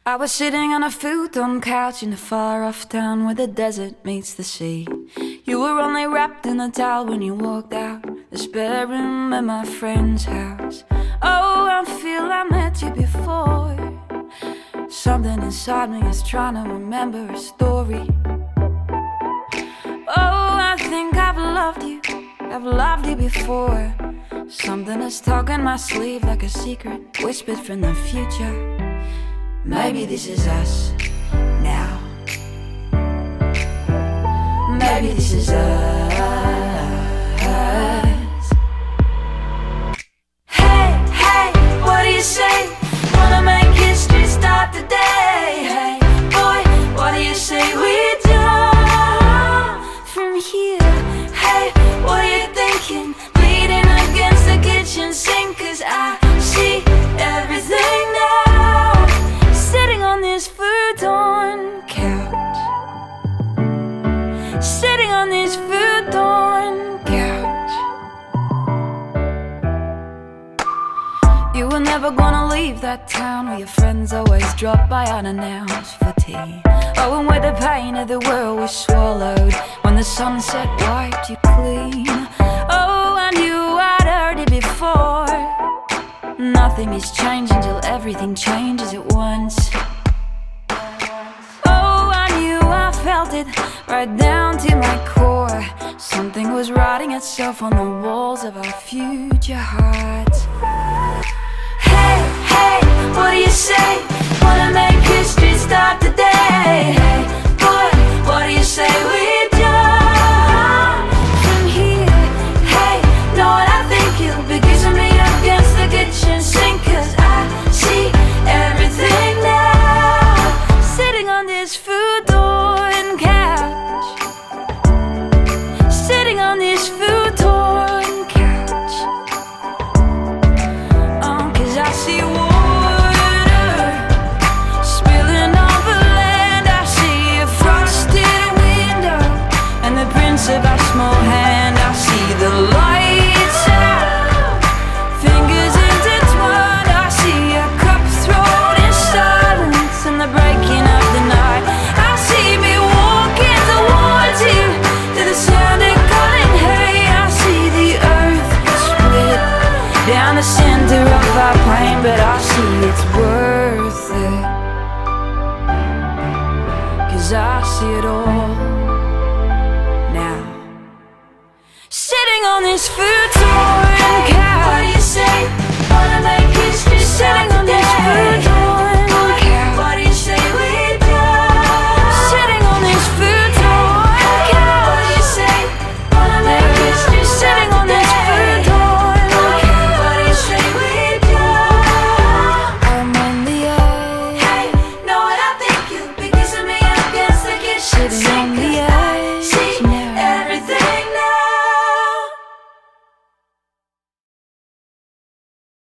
I was sitting on a futon couch in a far-off town where the desert meets the sea. You were only wrapped in a towel when you walked out the spare room at my friend's house. Oh, I feel I met you before. Something inside me is trying to remember a story. Oh, I think I've loved you before. Something is tugging my sleeve like a secret whispered from the future. Maybe this is us now. Maybe this is us. Hey, hey, what do you say? Wanna make history start today? Hey, boy, what do you say we jump from here? Hey, what are you thinking? Leaning against the kitchen sink, 'cause I see everything now. Sitting on this futon couch. Sitting on this futon couch. You were never gonna leave that town where your friends always drop by unannounced for tea. Oh, and where the pain of the world was swallowed when the sunset wiped you clean. Oh, I knew I'd heard it before. Nothing is changing till everything changes at once. Oh, I knew I felt it right down to my core. Something was writing itself on the walls of our future hearts. Hey, hey, what do you say? Wanna make history start today? Hey, boy, what do you say we jump from here? Hey, know what I think you'll be kissing me against the kitchen sink, 'cause I see everything now. Sitting on this futon couch. Sitting on this futon couch. 'Cause I see water spilling over land. I see a frosted window and the prints of our small hand. I see the lights out, fingers intertwined. I see a cup thrown in silence and the breaking of the night. I see me walking towards you to the sound of calling. Hey, I see the earth split down the center of our plane, but I see it's worth it, 'cause I see it all.